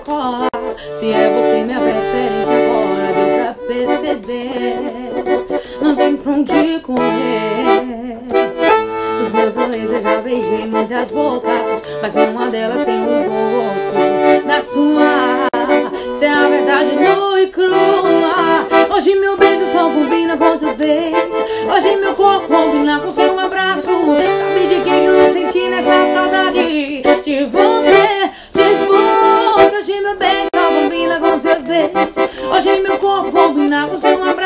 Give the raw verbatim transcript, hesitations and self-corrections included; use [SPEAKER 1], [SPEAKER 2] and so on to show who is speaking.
[SPEAKER 1] colar. Se é você minha preferência agora, deu pra perceber. Não tem pra onde correr. Os meus olhos eu já beijei muitas bocas, mas nenhuma delas tem o gosto da sua. Se é a verdade nua e crua. Hoje meu beijo só combina com seu beijo. Hoje meu corpo combina com seu abraço. Sabe de quem eu senti nessa saudade? De você, de você. Hoje meu beijo só combina com seu beijo. Hoje meu corpo combina com seu abraço.